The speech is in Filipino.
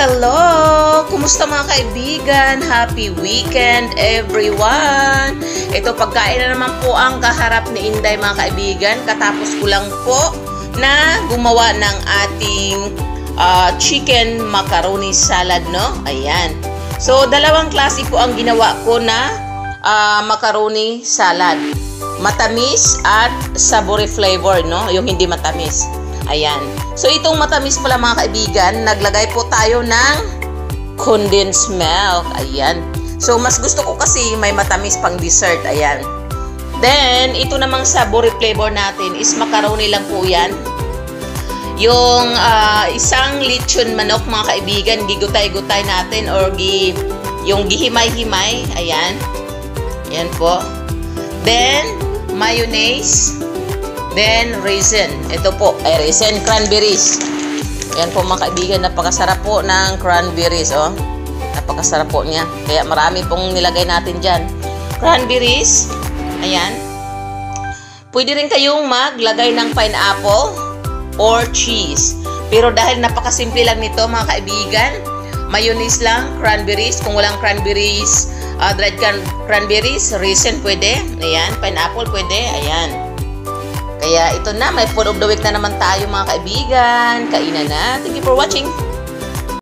Hello! Kumusta mga kaibigan? Happy weekend everyone! Ito pagkain na naman po ang kaharap ni Inday mga kaibigan. Katapos ko lang po na gumawa ng ating chicken macaroni salad, no? Ayan. So, dalawang klase po ang ginawa ko na macaroni salad. Matamis at savory flavor, no? Yung hindi matamis. Ayan. So, itong matamis pala mga kaibigan, naglagay po tayo ng condensed milk. Ayan. So, mas gusto ko kasi may matamis pang dessert. Ayan. Then, ito namang savory flavor natin is macaroni lang po yan. Yung isang lechon manok mga kaibigan, gigutay-gutay natin or yung gihimay-himay. Ayan. Ayan po. Then, mayonnaise. Then, raisin. Ito po, ay raisin, cranberries. Ayan po mga kaibigan, napakasarap po ng cranberries, oh. Napakasarap po niya. Kaya marami pong nilagay natin dyan. Cranberries. Ayan. Pwede rin kayong maglagay ng pineapple or cheese. Pero dahil napakasimple lang nito mga kaibigan, mayonnaise lang, cranberries. Kung walang cranberries, dried cranberries, raisin pwede. Ayan, pineapple pwede. Ayan. Kaya ito na, may food of the week na naman tayo mga kaibigan. Kainan na. Thank you for watching.